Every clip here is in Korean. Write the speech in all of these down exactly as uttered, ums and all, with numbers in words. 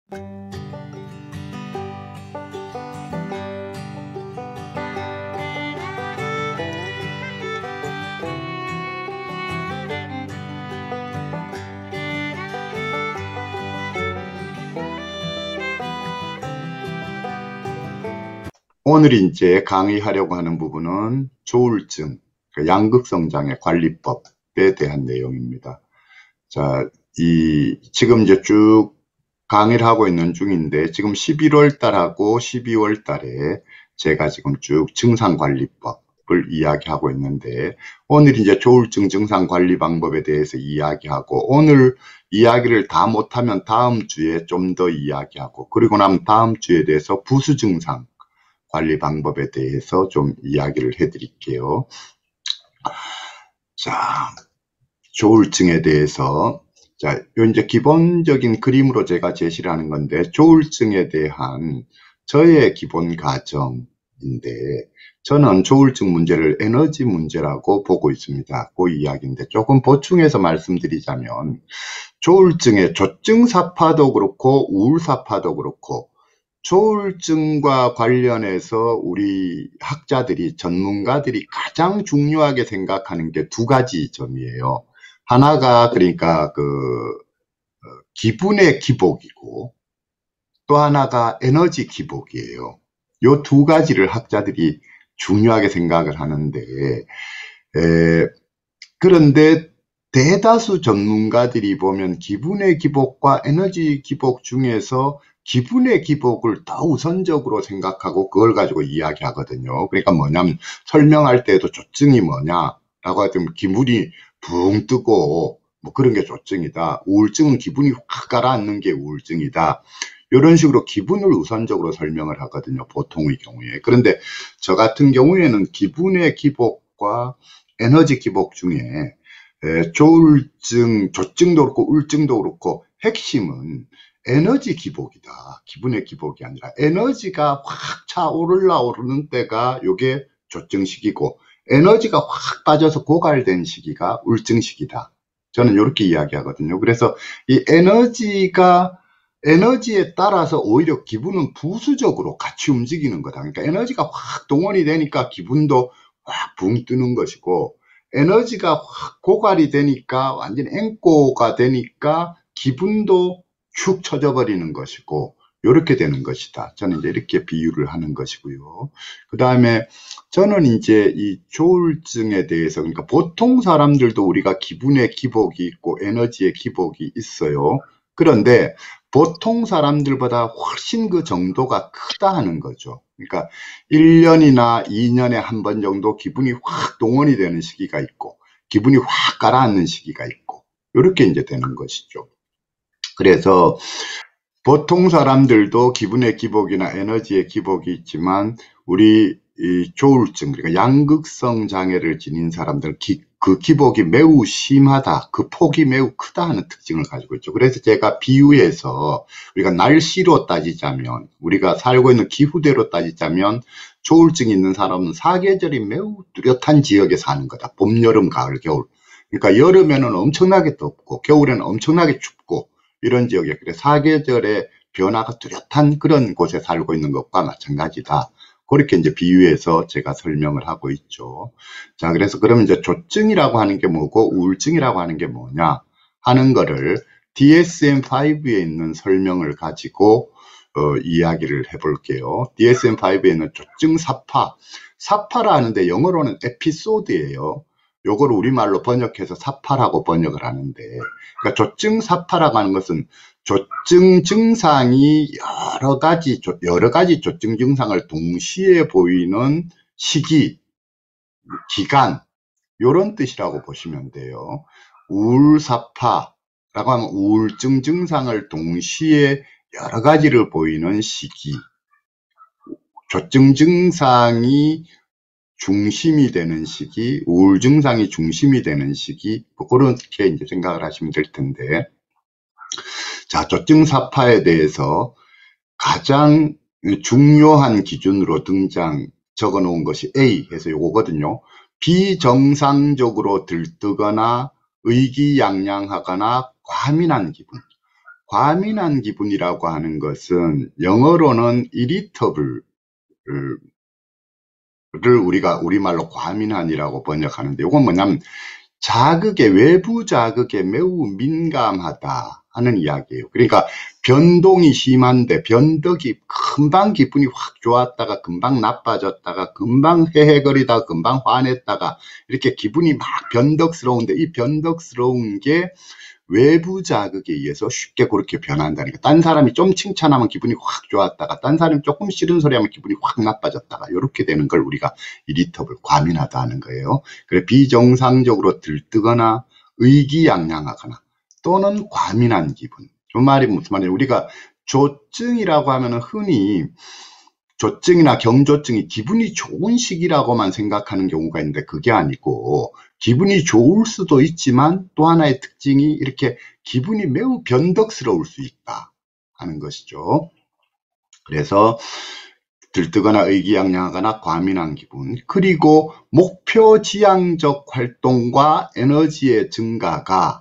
오늘 이제 강의하려고 하는 부분은 조울증, 양극성장애 관리법에 대한 내용입니다. 자, 이, 지금 이제 쭉 강의를 하고 있는 중인데, 지금 십일월 달하고 십이월 달에 제가 지금 쭉 증상관리법을 이야기하고 있는데, 오늘 이제 조울증 증상관리 방법에 대해서 이야기하고, 오늘 이야기를 다 못하면 다음 주에 좀 더 이야기하고, 그리고 나면 다음 주에 대해서 부수증상 관리 방법에 대해서 좀 이야기를 해드릴게요. 자, 조울증에 대해서, 자, 요 이제 기본적인 그림으로 제가 제시를 하는 건데, 조울증에 대한 저의 기본 가정인데, 저는 조울증 문제를 에너지 문제라고 보고 있습니다. 그 이야기인데, 조금 보충해서 말씀드리자면, 조울증의 조증사파도 그렇고, 우울사파도 그렇고, 조울증과 관련해서 우리 학자들이, 전문가들이 가장 중요하게 생각하는 게 두 가지 점이에요. 하나가 그러니까 그 기분의 기복이고, 또 하나가 에너지 기복이에요. 요 두 가지를 학자들이 중요하게 생각을 하는데, 에, 그런데 대다수 전문가들이 보면 기분의 기복과 에너지 기복 중에서 기분의 기복을 더 우선적으로 생각하고 그걸 가지고 이야기하거든요. 그러니까 뭐냐면 설명할 때도 조증이 뭐냐라고 하면 기분이 붕 뜨고 뭐 그런 게 조증이다. 우울증은 기분이 확 가라앉는 게 우울증이다. 이런 식으로 기분을 우선적으로 설명을 하거든요. 보통의 경우에. 그런데 저 같은 경우에는 기분의 기복과 에너지 기복 중에 에, 조울증, 조증도 그렇고 우울증도 그렇고 핵심은 에너지 기복이다. 기분의 기복이 아니라 에너지가 확 차오르라 오르는 때가 요게 조증 시기고, 에너지가 확 빠져서 고갈된 시기가 우울증 시기다. 저는 이렇게 이야기하거든요. 그래서 이 에너지가 에너지에 따라서 오히려 기분은 부수적으로 같이 움직이는 거다. 그러니까 에너지가 확 동원이 되니까 기분도 확 붕 뜨는 것이고, 에너지가 확 고갈이 되니까 완전히 앵꼬가 되니까 기분도 축 처져 버리는 것이고, 이렇게 되는 것이다. 저는 이제 이렇게 비유를 하는 것이고요. 그 다음에 저는 이제 이 조울증에 대해서, 그러니까 보통 사람들도 우리가 기분의 기복이 있고 에너지의 기복이 있어요. 그런데 보통 사람들보다 훨씬 그 정도가 크다 하는 거죠. 그러니까 일 년이나 이 년에 한 번 정도 기분이 확 동원이 되는 시기가 있고, 기분이 확 가라앉는 시기가 있고, 이렇게 이제 되는 것이죠. 그래서 보통 사람들도 기분의 기복이나 에너지의 기복이 있지만, 우리 이 조울증, 그러니까 양극성 장애를 지닌 사람들은 기, 그 기복이 매우 심하다, 그 폭이 매우 크다 하는 특징을 가지고 있죠. 그래서 제가 비유해서 우리가 날씨로 따지자면, 우리가 살고 있는 기후대로 따지자면, 조울증이 있는 사람은 사계절이 매우 뚜렷한 지역에 사는 거다. 봄, 여름, 가을, 겨울. 그러니까 여름에는 엄청나게 덥고 겨울에는 엄청나게 춥고, 이런 지역에, 그래 사계절의 변화가 뚜렷한 그런 곳에 살고 있는 것과 마찬가지다. 그렇게 이제 비유해서 제가 설명을 하고 있죠. 자, 그래서 그러면 이제 조증이라고 하는 게 뭐고 우울증이라고 하는 게 뭐냐 하는 거를 디에스엠 파이브에 있는 설명을 가지고 어, 이야기를 해볼게요. 디에스엠 파이브에 있는 조증 사파, 사파라 하는데 영어로는 에피소드예요. 요걸 우리말로 번역해서 사파라고 번역을 하는데, 그러니까 조증 사파라고 하는 것은 조증 증상이 여러 가지, 여러 가지 조증 증상을 동시에 보이는 시기, 기간, 요런 뜻이라고 보시면 돼요. 우울사파라고 하면 우울증 증상을 동시에 여러 가지를 보이는 시기, 조증 증상이 중심이 되는 시기, 우울 증상이 중심이 되는 시기, 뭐 그렇게 이제 생각을 하시면 될 텐데, 자, 조증사파에 대해서 가장 중요한 기준으로 등장 적어 놓은 것이 A 해서 요거거든요. 비정상적으로 들뜨거나 의기양양하거나 과민한 기분. 과민한 기분이라고 하는 것은 영어로는 irritable 를 우리가 우리말로 과민한이라고 번역하는데, 이건 뭐냐면 자극에, 외부 자극에 매우 민감하다 하는 이야기예요. 그러니까 변동이 심한데, 변덕이 금방 기분이 확 좋았다가 금방 나빠졌다가 금방 헤헤거리다가 금방 화냈다가 이렇게 기분이 막 변덕스러운데, 이 변덕스러운 게 외부 자극에 의해서 쉽게 그렇게 변한다니까. 딴 사람이 좀 칭찬하면 기분이 확 좋았다가, 딴 사람이 조금 싫은 소리 하면 기분이 확 나빠졌다가, 이렇게 되는 걸 우리가 이리터블, 과민하다 하는 거예요. 그래, 비정상적으로 들뜨거나 의기양양하거나 또는 과민한 기분. 그 말이 무슨 말이에요? 우리가 조증이라고 하면은 흔히 조증이나 경조증이 기분이 좋은 시기라고만 생각하는 경우가 있는데, 그게 아니고 기분이 좋을 수도 있지만 또 하나의 특징이 이렇게 기분이 매우 변덕스러울 수 있다 하는 것이죠. 그래서 들뜨거나 의기양양하거나 과민한 기분, 그리고 목표 지향적 활동과 에너지의 증가가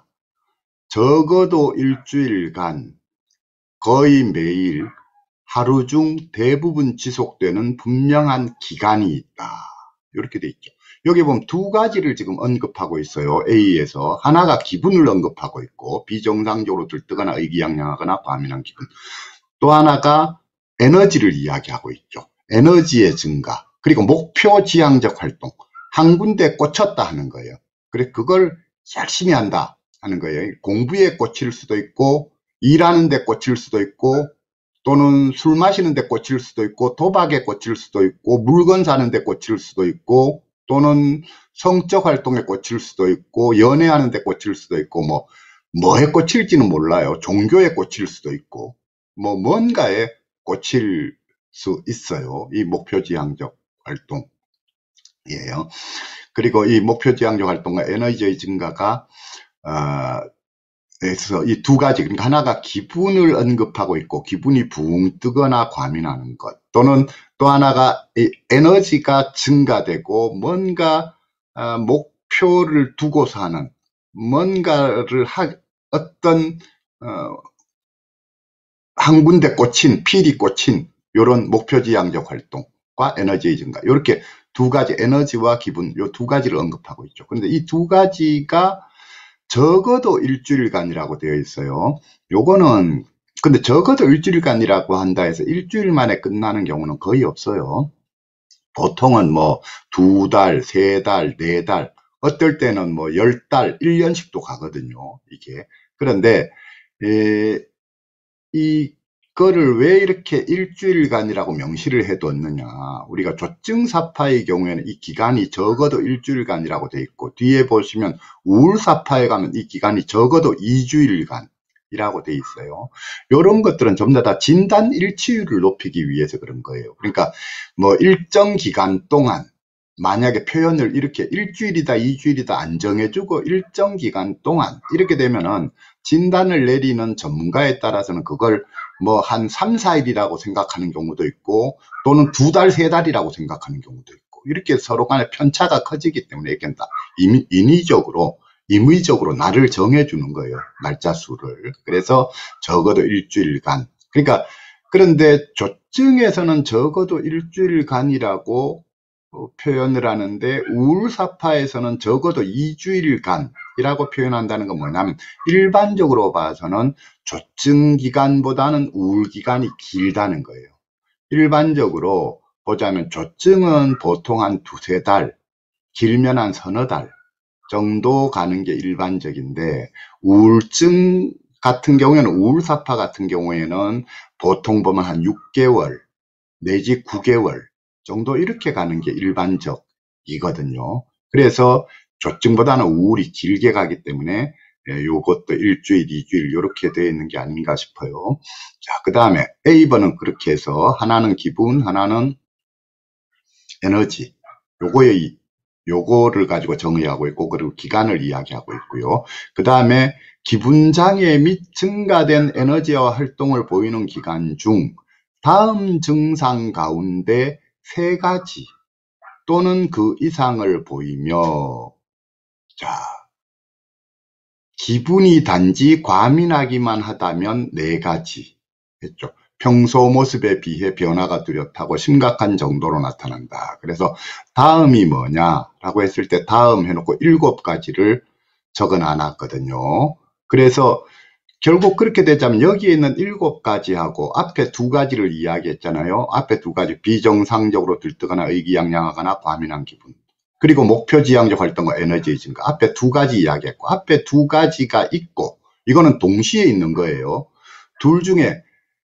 적어도 일주일간 거의 매일 하루 중 대부분 지속되는 분명한 기간이 있다. 이렇게 돼 있죠. 여기 보면 두 가지를 지금 언급하고 있어요. A에서 하나가 기분을 언급하고 있고, 비정상적으로 들뜨거나 의기양양하거나 과민한 기분. 또 하나가 에너지를 이야기하고 있죠. 에너지의 증가, 그리고 목표 지향적 활동, 한 군데 꽂혔다 하는 거예요. 그래, 그걸 열심히 한다 하는 거예요. 공부에 꽂힐 수도 있고, 일하는 데 꽂힐 수도 있고, 또는 술 마시는 데 꽂힐 수도 있고, 도박에 꽂힐 수도 있고, 물건 사는 데 꽂힐 수도 있고, 또는 성적 활동에 꽂힐 수도 있고, 연애하는 데 꽂힐 수도 있고, 뭐 뭐에 꽂힐지는 몰라요. 종교에 꽂힐 수도 있고, 뭐 뭔가에 꽂힐 수 있어요. 이 목표지향적 활동이에요. 그리고 이 목표지향적 활동과 에너지의 증가가 어, 그래서 이 두 가지, 그러니까 하나가 기분을 언급하고 있고, 기분이 붕 뜨거나 과민하는 것, 또는 또 하나가 이 에너지가 증가되고 뭔가 어, 목표를 두고서 하는, 뭔가를 하, 어떤 어, 한 군데 꽂힌, 필이 꽂힌 이런 목표지향적 활동과 에너지의 증가, 이렇게 두 가지, 에너지와 기분, 이 두 가지를 언급하고 있죠. 그런데 이 두 가지가 적어도 일주일간이라고 되어 있어요. 요거는 근데 적어도 일주일간이라고 한다 해서 일주일 만에 끝나는 경우는 거의 없어요. 보통은 뭐 두 달, 세 달, 네 달, 어떨 때는 뭐 열 달, 일 년씩도 가거든요, 이게. 그런데 에, 이거를 왜 이렇게 일주일간이라고 명시를 해뒀느냐. 우리가 조증사파의 경우에는 이 기간이 적어도 일주일간이라고 돼 있고, 뒤에 보시면 우울사파에 가면 이 기간이 적어도 이주일간이라고 돼 있어요. 이런 것들은 전부 다 진단 일치율을 높이기 위해서 그런 거예요. 그러니까 뭐 일정 기간 동안 만약에 표현을 이렇게 일주일이다, 이주일이다 안 정해주고 일정 기간 동안 이렇게 되면은 진단을 내리는 전문가에 따라서는 그걸 뭐 한 삼, 사일이라고 생각하는 경우도 있고, 또는 두 달, 세 달이라고 생각하는 경우도 있고, 이렇게 서로 간에 편차가 커지기 때문에 이게 다 인위적으로, 임의적으로 날을 정해주는 거예요. 날짜 수를. 그래서 적어도 일주일간. 그러니까, 그런데 조증에서는 적어도 일주일간이라고 어, 표현을 하는데, 우울사파에서는 적어도 이주일간이라고 표현한다는 건 뭐냐면, 일반적으로 봐서는 조증 기간보다는 우울 기간이 길다는 거예요. 일반적으로 보자면 조증은 보통 한 두세 달, 길면 한 서너 달 정도 가는 게 일반적인데, 우울증 같은 경우에는, 우울사파 같은 경우에는 보통 보면 한 육 개월 내지 구 개월 정도 이렇게 가는 게 일반적이거든요. 그래서 조증보다는 우울이 길게 가기 때문에 요것도 일주일, 이주일 이렇게 되어 있는 게 아닌가 싶어요. 자, 그 다음에 A번은 그렇게 해서 하나는 기분, 하나는 에너지, 요거의 요거를 가지고 정의하고 있고, 그리고 기간을 이야기하고 있고요. 그 다음에 기분 장애 및 증가된 에너지와 활동을 보이는 기간 중 다음 증상 가운데 세 가지 또는 그 이상을 보이며, 자, 기분이 단지 과민하기만 하다면 네 가지 했죠. 평소 모습에 비해 변화가 뚜렷하고 심각한 정도로 나타난다. 그래서 다음이 뭐냐라고 했을 때 다음 해놓고 일곱 가지를 적어 놨거든요. 그래서 결국 그렇게 되자면 여기에 있는 일곱 가지하고 앞에 두 가지를 이야기했잖아요. 앞에 두 가지, 비정상적으로 들뜨거나 의기양양하거나 과민한 기분. 그리고 목표지향적 활동과 에너지의 증가. 앞에 두 가지 이야기했고, 앞에 두 가지가 있고, 이거는 동시에 있는 거예요. 둘 중에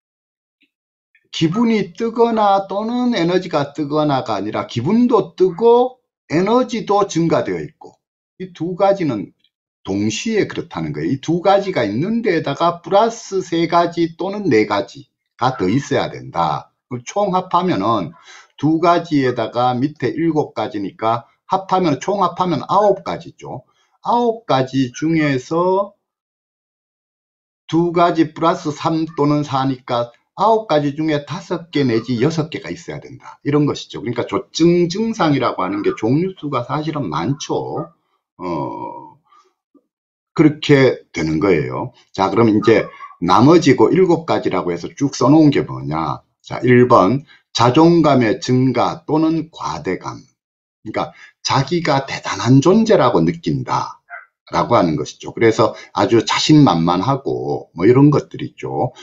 기분이 뜨거나 또는 에너지가 뜨거나가 아니라 기분도 뜨고 에너지도 증가되어 있고, 이 두 가지는 동시에 그렇다는 거예요. 이 두 가지가 있는 데에다가 플러스 세 가지 또는 네 가지가 더 있어야 된다. 총 합하면은 두 가지에다가 밑에 일곱 가지니까 합하면, 총 합하면 아홉 가지죠. 아홉 가지 중에서 두 가지 플러스 삼 또는 사니까 아홉 가지 중에 다섯 개 내지 여섯 개가 있어야 된다. 이런 것이죠. 그러니까 조증 증상이라고 하는 게 종류수가 사실은 많죠. 어, 그렇게 되는 거예요. 자, 그럼 이제 나머지고 일곱 가지라고 해서 쭉 써놓은 게 뭐냐. 자, 일 번, 자존감의 증가 또는 과대감. 그러니까 자기가 대단한 존재라고 느낀다 라고 하는 것이죠. 그래서 아주 자신만만하고 뭐 이런 것들이 있죠.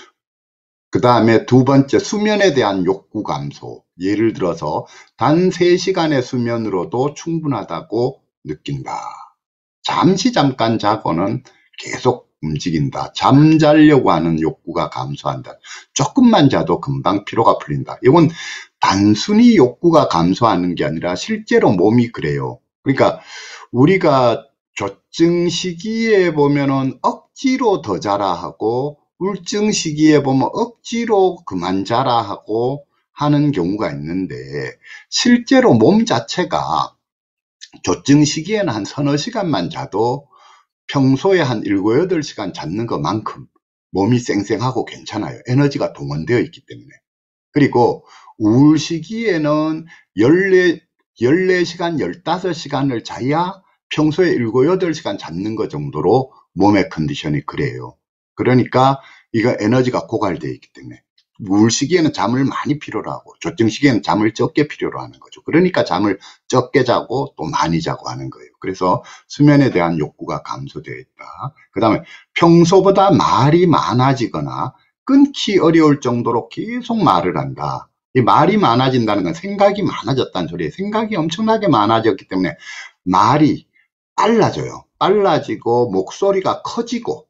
그 다음에 두 번째, 수면에 대한 욕구 감소. 예를 들어서 단 세 시간의 수면으로도 충분하다고 느낀다. 잠시 잠깐 자고는 계속 움직인다. 잠자려고 하는 욕구가 감소한다. 조금만 자도 금방 피로가 풀린다. 이건 단순히 욕구가 감소하는 게 아니라 실제로 몸이 그래요. 그러니까 우리가 조증 시기에 보면은 억지로 더 자라 하고, 우울증 시기에 보면 억지로 그만 자라 하고 하는 경우가 있는데, 실제로 몸 자체가 조증 시기에는 한 서너 시간만 자도 평소에 한 일곱, 여덟 시간 잤는 것만큼 몸이 쌩쌩하고 괜찮아요. 에너지가 동원되어 있기 때문에. 그리고 우울 시기에는 열네, 열네 시간, 열다섯 시간을 자야 평소에 일곱, 여덟 시간 잤는 것 정도로 몸의 컨디션이 그래요. 그러니까 이거 에너지가 고갈되어 있기 때문에 우울 시기에는 잠을 많이 필요로 하고 조증 시기에는 잠을 적게 필요로 하는 거죠. 그러니까 잠을 적게 자고 또 많이 자고 하는 거예요. 그래서 수면에 대한 욕구가 감소되어 있다. 그 다음에 평소보다 말이 많아지거나 끊기 어려울 정도로 계속 말을 한다. 이 말이 많아진다는 건 생각이 많아졌다는 소리예요. 생각이 엄청나게 많아졌기 때문에 말이 빨라져요. 빨라지고 목소리가 커지고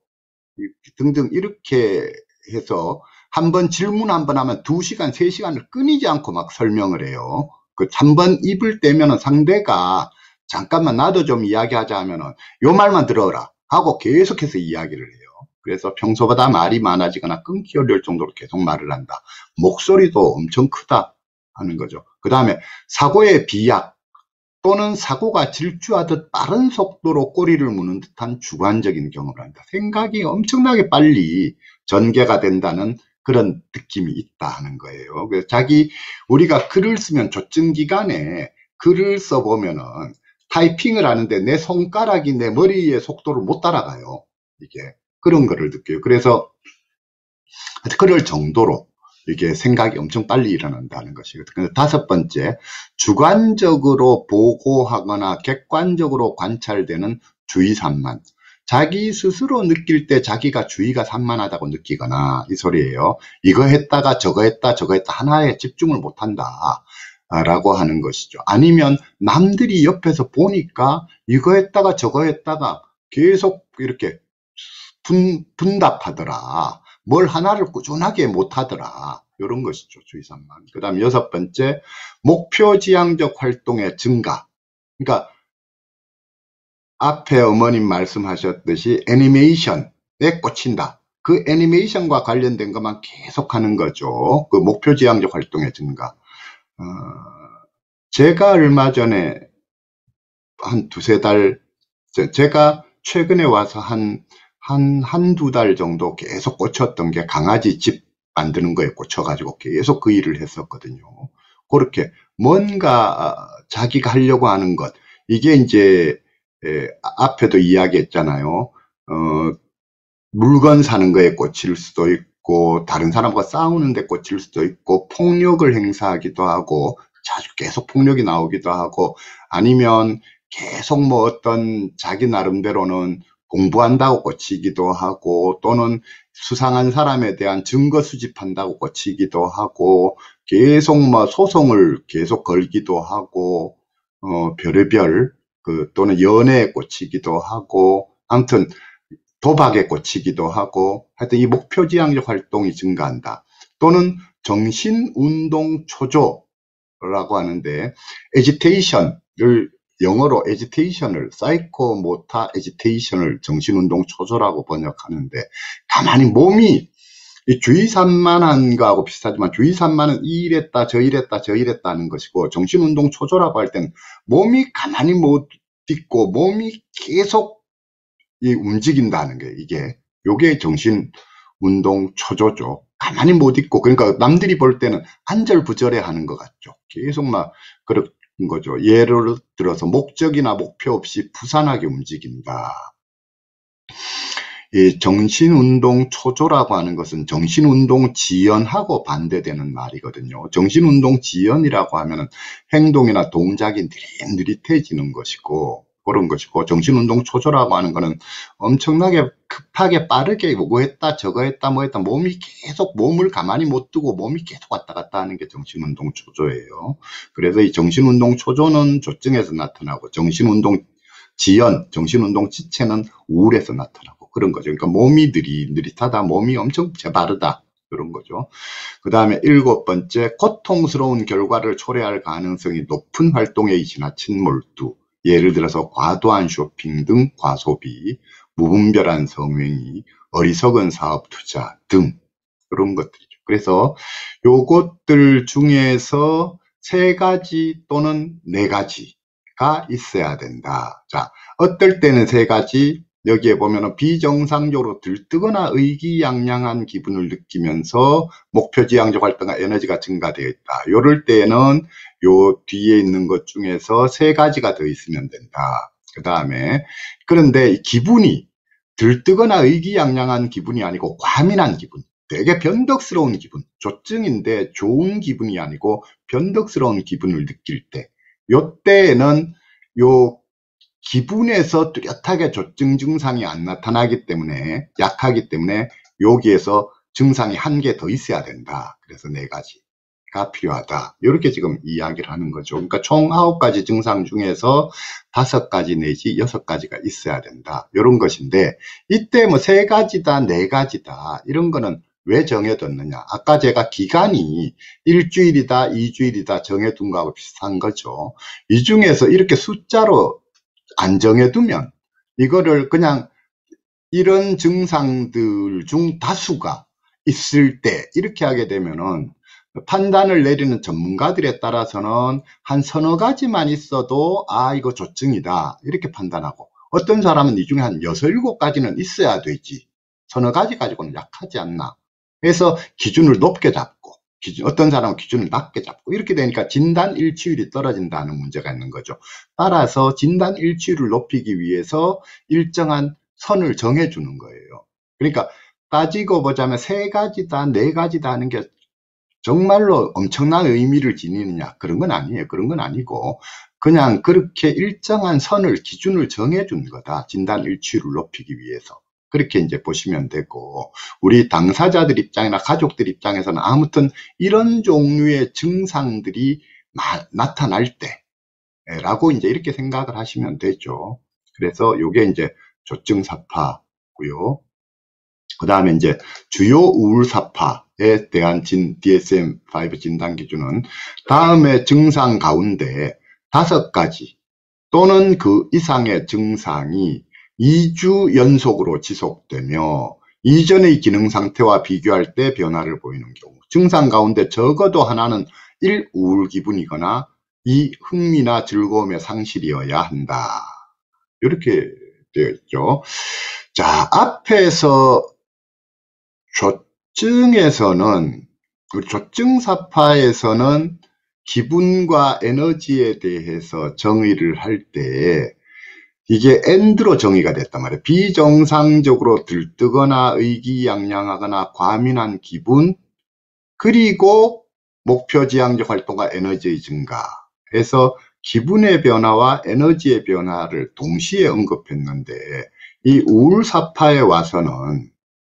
등등 이렇게 해서 한번 질문 한 번 하면 두 시간, 세 시간을 끊이지 않고 막 설명을 해요. 그 한 번 입을 떼면은 상대가 잠깐만 나도 좀 이야기하자 하면은 요 말만 들어라 하고 계속해서 이야기를 해요. 그래서 평소보다 말이 많아지거나 끊기 어려울 정도로 계속 말을 한다. 목소리도 엄청 크다 하는 거죠. 그 다음에 사고의 비약 또는 사고가 질주하듯 빠른 속도로 꼬리를 무는 듯한 주관적인 경험을 한다. 생각이 엄청나게 빨리 전개가 된다는 그런 느낌이 있다 하는 거예요. 그래서 자기, 우리가 글을 쓰면 조증 기간에 글을 써보면은 타이핑을 하는데 내 손가락이 내 머리의 속도를 못 따라가요. 이게 그런 거를 느껴요. 그래서 그럴 정도로 이게 생각이 엄청 빨리 일어난다는 것이거든요. 다섯 번째, 주관적으로 보고하거나 객관적으로 관찰되는 주의 산만. 자기 스스로 느낄 때 자기가 주의가 산만하다고 느끼거나, 이 소리예요. 이거 했다가 저거 했다 저거 했다 하나에 집중을 못한다 라고 하는 것이죠. 아니면 남들이 옆에서 보니까 이거 했다가 저거 했다가 계속 이렇게 분, 분답하더라. 뭘 하나를 꾸준하게 못하더라. 이런 것이죠. 주의산만. 그 다음 여섯 번째, 목표지향적 활동의 증가. 그러니까 앞에 어머님 말씀하셨듯이 애니메이션에 꽂힌다. 그 애니메이션과 관련된 것만 계속 하는 거죠. 그 목표지향적 활동의 증가. 어, 제가 얼마 전에 한 두세 달, 제가 최근에 와서 한 한, 한두 달 정도 계속 꽂혔던 게 강아지 집 만드는 거에 꽂혀가지고 계속 그 일을 했었거든요. 그렇게 뭔가 자기가 하려고 하는 것, 이게 이제 에, 앞에도 이야기했잖아요. 어, 물건 사는 거에 꽂힐 수도 있고, 다른 사람과 싸우는 데 꽂힐 수도 있고, 폭력을 행사하기도 하고, 자주 계속 폭력이 나오기도 하고, 아니면 계속 뭐 어떤 자기 나름대로는 공부한다고 꽂히기도 하고, 또는 수상한 사람에 대한 증거 수집한다고 꽂히기도 하고, 계속 뭐 소송을 계속 걸기도 하고, 어, 별의별, 그, 또는 연애에 꽂히기도 하고, 아무튼, 도박에 꽂히기도 하고, 하여튼 이 목표지향적 활동이 증가한다. 또는 정신운동 초조라고 하는데, agitation을, 영어로 agitation을, psychomotor agitation을 정신운동 초조라고 번역하는데, 가만히 몸이, 이 주의산만한 거하고 비슷하지만 주의산만은 이랬다 저이랬다 저이랬다는 것이고, 정신운동 초조라고 할 때는 몸이 가만히 못 있고 몸이 계속 이 움직인다는 게, 이게 요게 정신 운동 초조죠. 가만히 못 있고, 그러니까 남들이 볼 때는 안절부절해 하는 것 같죠. 계속 막 그런 거죠. 예를 들어서 목적이나 목표 없이 부산하게 움직인다. 이 정신운동 초조라고 하는 것은 정신운동 지연하고 반대되는 말이거든요. 정신운동 지연이라고 하면은 행동이나 동작이 느릿느릿해지는 것이고, 그런 것이고, 정신운동 초조라고 하는 거는 엄청나게 급하게 빠르게 요거 했다 저거 했다 뭐 했다, 몸이 계속, 몸을 가만히 못 두고 몸이 계속 왔다 갔다 하는 게 정신운동 초조예요. 그래서 이 정신운동 초조는 조증에서 나타나고, 정신운동 지연, 정신운동 지체는 우울에서 나타나고 그런 거죠. 그러니까 몸이 느릿느릿하다, 몸이 엄청 재바르다, 그런 거죠. 그 다음에 일곱 번째, 고통스러운 결과를 초래할 가능성이 높은 활동에 지나친 몰두. 예를 들어서 과도한 쇼핑 등 과소비, 무분별한 성행위, 어리석은 사업 투자 등 그런 것들이죠. 그래서 요것들 중에서 세 가지 또는 네 가지가 있어야 된다. 자, 어떨 때는 세 가지, 여기에 보면은 비정상적으로 들뜨거나 의기양양한 기분을 느끼면서 목표지향적 활동과 에너지가 증가되어 있다. 요럴 때는 요 뒤에 있는 것 중에서 세 가지가 더 있으면 된다. 그 다음에, 그런데 이 기분이 들뜨거나 의기양양한 기분이 아니고 과민한 기분, 되게 변덕스러운 기분, 조증인데 좋은 기분이 아니고 변덕스러운 기분을 느낄 때, 요때에는 요 기분에서 뚜렷하게 조증 증상이 안 나타나기 때문에, 약하기 때문에 여기에서 증상이 한 개 더 있어야 된다. 그래서 네 가지가 필요하다. 이렇게 지금 이야기를 하는 거죠. 그러니까 총 아홉 가지 증상 중에서 다섯 가지 내지 여섯 가지가 있어야 된다. 이런 것인데, 이때 뭐 세 가지다, 네 가지다, 이런 거는 왜 정해뒀느냐. 아까 제가 기간이 일주일이다, 이주일이다 정해둔 거하고 비슷한 거죠. 이 중에서 이렇게 숫자로 안 정해두면, 이거를 그냥 이런 증상들 중 다수가 있을 때 이렇게 하게 되면은 판단을 내리는 전문가들에 따라서는 한 서너 가지만 있어도 아 이거 조증이다 이렇게 판단하고, 어떤 사람은 이 중에 한 여섯 일곱 가지는 있어야 되지, 서너 가지 가지고는 약하지 않나, 그래서 기준을 높게 잡고, 기준, 어떤 사람은 기준을 낮게 잡고, 이렇게 되니까 진단 일치율이 떨어진다는 문제가 있는 거죠. 따라서 진단 일치율을 높이기 위해서 일정한 선을 정해주는 거예요. 그러니까 따지고 보자면 세 가지다, 네 가지다 하는 게 정말로 엄청난 의미를 지니느냐, 그런 건 아니에요. 그런 건 아니고 그냥 그렇게 일정한 선을, 기준을 정해준 거다. 진단 일치율을 높이기 위해서. 그렇게 이제 보시면 되고, 우리 당사자들 입장이나 가족들 입장에서는 아무튼 이런 종류의 증상들이 마, 나타날 때 라고 이제 이렇게 생각을 하시면 되죠. 그래서 요게 이제 조증사파고요. 그 다음에 이제 주요 우울사파에 대한 진, 디에스엠 오 진단 기준은 다음에 증상 가운데 다섯 가지 또는 그 이상의 증상이 이 주 연속으로 지속되며 이전의 기능 상태와 비교할 때 변화를 보이는 경우, 증상 가운데 적어도 하나는 일. 우울 기분이거나 이. 흥미나 즐거움의 상실이어야 한다. 이렇게 되어 있죠. 자, 앞에서 조증에서는, 조증사파에서는 기분과 에너지에 대해서 정의를 할 때 이게 and로 정의가 됐단 말이에요. 비정상적으로 들뜨거나 의기양양하거나 과민한 기분, 그리고 목표지향적 활동과 에너지의 증가 해서 기분의 변화와 에너지의 변화를 동시에 언급했는데, 이 우울사파에 와서는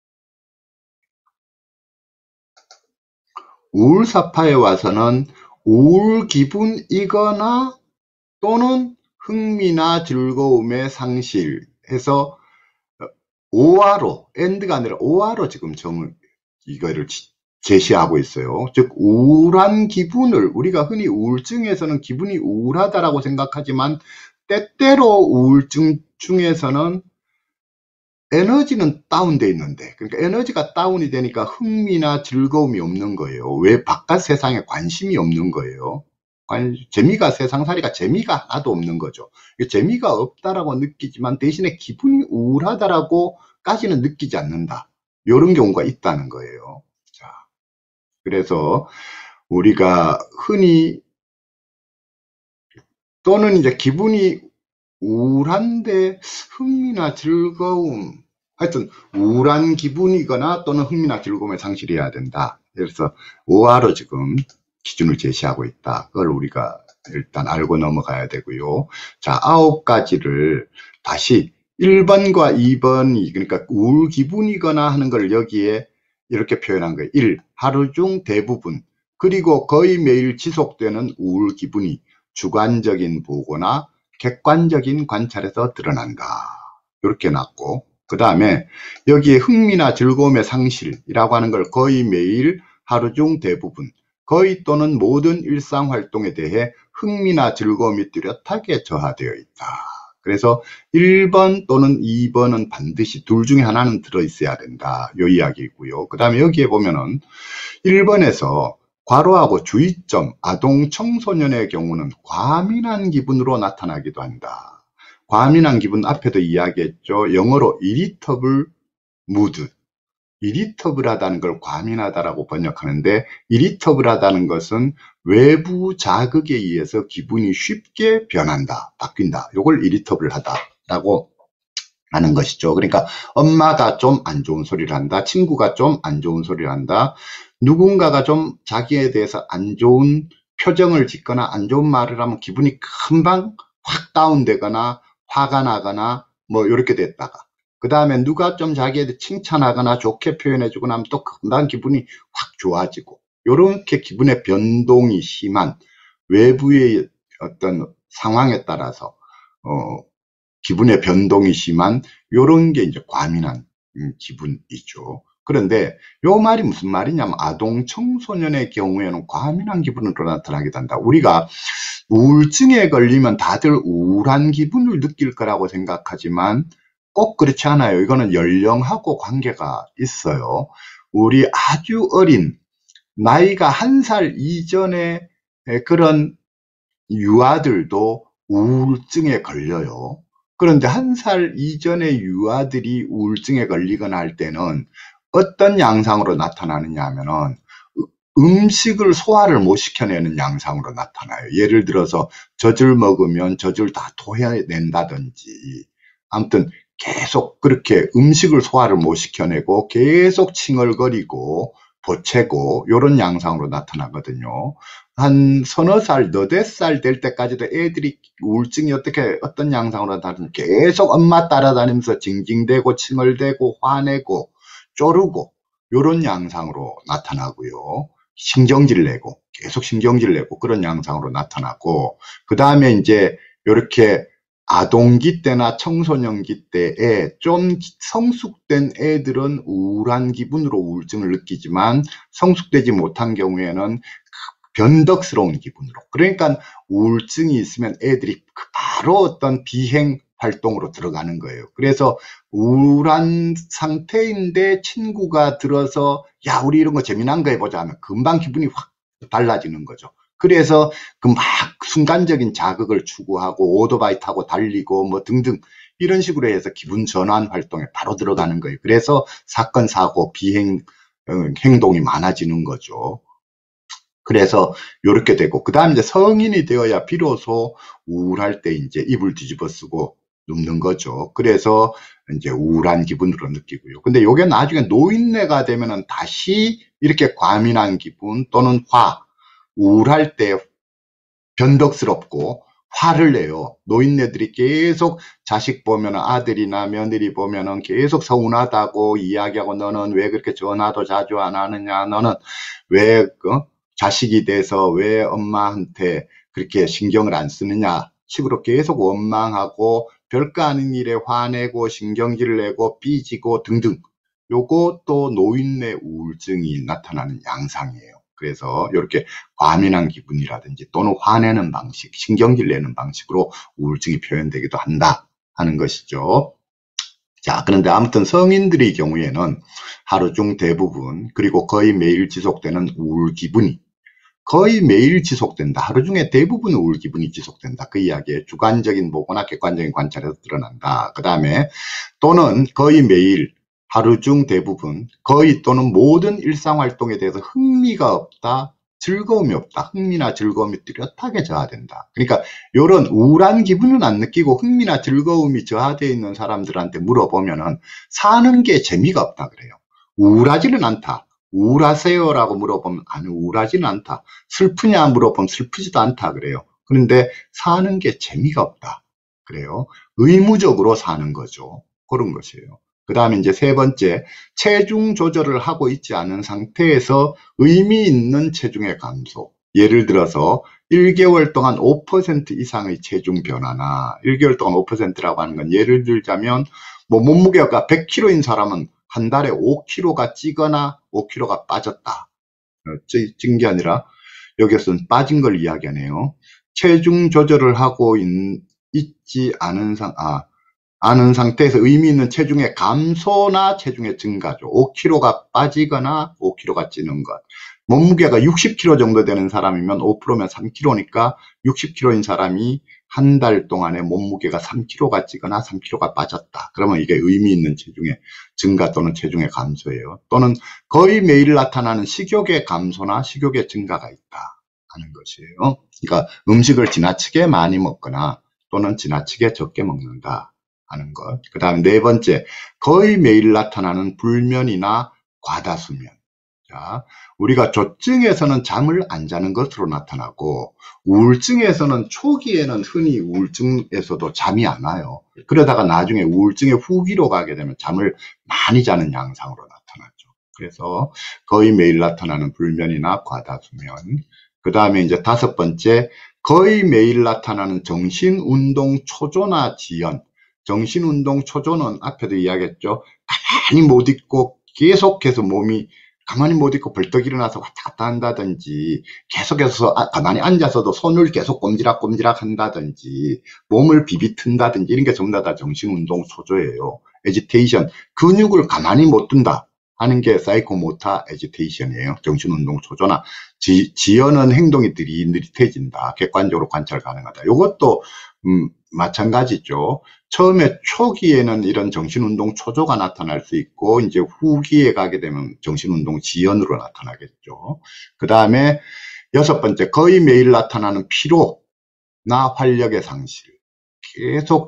우울사파에 와서는 우울 기분이거나 또는 흥미나 즐거움의 상실 해서 오화로, and가 아니라 오화로 지금 정, 이거를 제시하고 있어요. 즉, 우울한 기분을, 우리가 흔히 우울증에서는 기분이 우울하다라고 생각하지만, 때때로 우울증 중에서는 에너지는 다운돼 있는데, 그러니까 에너지가 다운이 되니까 흥미나 즐거움이 없는 거예요. 왜? 바깥 세상에 관심이 없는 거예요. 아니, 재미가, 세상살이가 재미가 하나도 없는 거죠. 재미가 없다라고 느끼지만 대신에 기분이 우울하다라고까지는 느끼지 않는다. 이런 경우가 있다는 거예요. 자, 그래서 우리가 흔히 또는 이제 기분이 우울한데 흥미나 즐거움, 하여튼 우울한 기분이거나 또는 흥미나 즐거움의 상실이어야 된다. 그래서 오화로 지금 기준을 제시하고 있다. 그걸 우리가 일단 알고 넘어가야 되고요. 자, 아홉 가지를 다시 일 번과 이 번이, 그러니까 우울 기분이거나 하는 걸 여기에 이렇게 표현한 거예요. 일. 하루 중 대부분 그리고 거의 매일 지속되는 우울 기분이 주관적인 보고나 객관적인 관찰에서 드러난다. 이렇게 놨고, 그 다음에 여기에 흥미나 즐거움의 상실이라고 하는 걸 거의 매일, 하루 중 대부분, 거의 또는 모든 일상활동에 대해 흥미나 즐거움이 뚜렷하게 저하되어 있다. 그래서 일 번 또는 이 번은 반드시 둘 중에 하나는 들어있어야 된다. 요 이야기이고요. 그 다음에 여기에 보면은 일 번에서 과로하고 주의점, 아동 청소년의 경우는 과민한 기분으로 나타나기도 한다. 과민한 기분 앞에도 이야기했죠. 영어로 irritable mood. irritable하다는 걸 과민하다라고 번역하는데, irritable하다는 것은 외부 자극에 의해서 기분이 쉽게 변한다, 바뀐다. 이걸 irritable하다라고 하는 것이죠. 그러니까 엄마가 좀 안 좋은 소리를 한다, 친구가 좀 안 좋은 소리를 한다, 누군가가 좀 자기에 대해서 안 좋은 표정을 짓거나 안 좋은 말을 하면 기분이 금방 확 다운되거나 화가 나거나 뭐 이렇게 됐다가, 그 다음에 누가 좀 자기에 대해 칭찬하거나 좋게 표현해주고 나면 또 금방 기분이 확 좋아지고, 이렇게 기분의 변동이 심한 외부의 어떤 상황에 따라서 어, 기분의 변동이 심한 이런 게 이제 과민한 기분이죠. 그런데 요 말이 무슨 말이냐면, 아동 청소년의 경우에는 과민한 기분으로 나타나게 된다. 우리가 우울증에 걸리면 다들 우울한 기분을 느낄 거라고 생각하지만 꼭 그렇지 않아요. 이거는 연령하고 관계가 있어요. 우리 아주 어린, 나이가 한 살 이전의 그런 유아들도 우울증에 걸려요. 그런데 한 살 이전의 유아들이 우울증에 걸리거나 할 때는 어떤 양상으로 나타나느냐 하면은 음식을 소화를 못 시켜내는 양상으로 나타나요. 예를 들어서 젖을 먹으면 젖을 다 토해낸다든지, 아무튼 계속 그렇게 음식을 소화를 못 시켜내고 계속 칭얼거리고 보채고 이런 양상으로 나타나거든요. 한 서너 살, 너댓 살 될 때까지도 애들이 우울증이 어떻게 어떤 양상으로 나타나면 계속 엄마 따라다니면서 징징대고 칭얼대고 화내고 쪼르고 이런 양상으로 나타나고요. 신경질 내고 계속 신경질 내고 그런 양상으로 나타나고, 그 다음에 이제 이렇게 아동기 때나 청소년기 때에 좀 성숙된 애들은 우울한 기분으로 우울증을 느끼지만 성숙되지 못한 경우에는 변덕스러운 기분으로, 그러니까 우울증이 있으면 애들이 바로 어떤 비행 활동으로 들어가는 거예요. 그래서 우울한 상태인데 친구가 들어서 야 우리 이런 거 재미난 거 해보자 하면 금방 기분이 확 달라지는 거죠. 그래서 그 막 순간적인 자극을 추구하고 오토바이 타고 달리고 뭐 등등 이런 식으로 해서 기분 전환 활동에 바로 들어가는 거예요. 그래서 사건 사고 비행 행동이 많아지는 거죠. 그래서 이렇게 되고, 그 다음 이제 성인이 되어야 비로소 우울할 때 이제 이불 뒤집어 쓰고 눕는 거죠. 그래서 이제 우울한 기분으로 느끼고요. 근데 요게 나중에 노인네가 되면은 다시 이렇게 과민한 기분 또는 화, 우울할 때 변덕스럽고 화를 내요. 노인네들이 계속 자식 보면 아들이나 며느리 보면은 계속 서운하다고 이야기하고 너는 왜 그렇게 전화도 자주 안 하느냐 너는 왜 어? 자식이 돼서 왜 엄마한테 그렇게 신경을 안 쓰느냐 식으로 계속 원망하고 별거 아닌 일에 화내고 신경질 내고 삐지고 등등. 요거 또 노인네 우울증이 나타나는 양상이에요. 그래서 이렇게 과민한 기분이라든지 또는 화내는 방식, 신경질 내는 방식으로 우울증이 표현되기도 한다 하는 것이죠. 자, 그런데 아무튼 성인들의 경우에는 하루 중 대부분 그리고 거의 매일 지속되는 우울 기분이 거의 매일 지속된다. 하루 중에 대부분 우울 기분이 지속된다. 그 이야기에 주관적인 보고나 객관적인 관찰에서 드러난다. 그 다음에 또는 거의 매일 하루 중 대부분 거의 또는 모든 일상활동에 대해서 흥미가 없다. 즐거움이 없다. 흥미나 즐거움이 뚜렷하게 저하된다. 그러니까 이런 우울한 기분은 안 느끼고 흥미나 즐거움이 저하되어 있는 사람들한테 물어보면은 사는 게 재미가 없다 그래요. 우울하지는 않다. 우울하세요라고 물어보면 아니 우울하지는 않다. 슬프냐 물어보면 슬프지도 않다 그래요. 그런데 사는 게 재미가 없다 그래요. 의무적으로 사는 거죠. 그런 것이에요. 그 다음에 이제 세 번째, 체중 조절을 하고 있지 않은 상태에서 의미 있는 체중의 감소. 예를 들어서 일 개월 동안 오 퍼센트 이상의 체중 변화나 일 개월 동안 오 퍼센트라고 하는 건 예를 들자면 뭐 몸무게가 백 킬로그램인 사람은 한 달에 오 킬로그램가 찌거나 오 킬로그램가 빠졌다. 찐 게 아니라 여기서는 빠진 걸 이야기하네요. 체중 조절을 하고 있, 있지 않은 상, 아, 않은 상태에서 의미 있는 체중의 감소나 체중의 증가죠. 오 킬로그램가 빠지거나 오 킬로그램가 찌는 것. 몸무게가 육십 킬로그램 정도 되는 사람이면 오 퍼센트면 삼 킬로그램니까 육십 킬로그램인 사람이 한 달 동안에 몸무게가 삼 킬로그램가 찌거나 삼 킬로그램가 빠졌다. 그러면 이게 의미 있는 체중의 증가 또는 체중의 감소예요. 또는 거의 매일 나타나는 식욕의 감소나 식욕의 증가가 있다 하는 것이에요. 그러니까 음식을 지나치게 많이 먹거나 또는 지나치게 적게 먹는다 하는 것. 그 다음에 네 번째, 거의 매일 나타나는 불면이나 과다수면. 자, 우리가 조증에서는 잠을 안 자는 것으로 나타나고 우울증에서는 초기에는 흔히 우울증에서도 잠이 안 와요. 그러다가 나중에 우울증의 후기로 가게 되면 잠을 많이 자는 양상으로 나타나죠. 그래서 거의 매일 나타나는 불면이나 과다수면. 그 다음에 이제 다섯 번째, 거의 매일 나타나는 정신운동 초조나 지연. 정신운동 초조는 앞에도 이야기했죠. 가만히 못 있고 계속해서 몸이 가만히 못 있고 벌떡 일어나서 왔다 갔다 한다든지 계속해서 가만히 앉아서도 손을 계속 꼼지락꼼지락 한다든지 몸을 비비튼다든지 이런 게 전부 다 정신운동 초조예요. 에지테이션, 근육을 가만히 못 둔다 하는 게 사이코모터 에지테이션이에요. 정신운동 초조나 지, 지연은 행동이 느릿느릿해진다. 객관적으로 관찰 가능하다. 이것도 음, 마찬가지죠. 처음에 초기에는 이런 정신운동 초조가 나타날 수 있고 이제 후기에 가게 되면 정신운동 지연으로 나타나겠죠. 그 다음에 여섯 번째, 거의 매일 나타나는 피로나 활력의 상실. 계속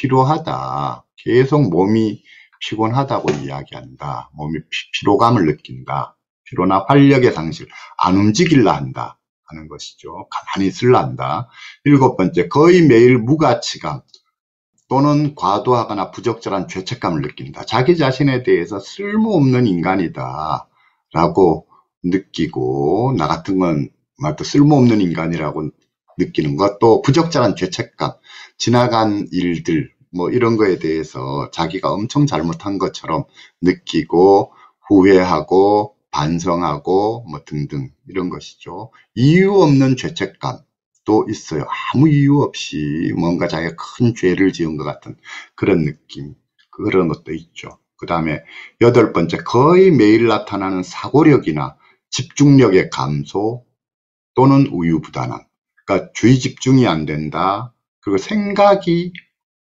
피로하다. 계속 몸이 피곤하다고 이야기한다. 몸이 피, 피로감을 느낀다. 피로나 활력의 상실. 안 움직일라 한다 하는 것이죠. 가만히 있을라 한다. 일곱 번째, 거의 매일 무가치감 또는 과도하거나 부적절한 죄책감을 느낀다. 자기 자신에 대해서 쓸모없는 인간이다 라고 느끼고 나 같은 건 또 쓸모없는 인간이라고 느끼는 것, 또 부적절한 죄책감, 지나간 일들 뭐 이런 거에 대해서 자기가 엄청 잘못한 것처럼 느끼고 후회하고 반성하고 뭐 등등 이런 것이죠. 이유 없는 죄책감도 있어요. 아무 이유 없이 뭔가 자기가 큰 죄를 지은 것 같은 그런 느낌, 그런 것도 있죠. 그 다음에 여덟 번째, 거의 매일 나타나는 사고력이나 집중력의 감소 또는 우유부단함. 그러니까 주의 집중이 안 된다. 그리고 생각이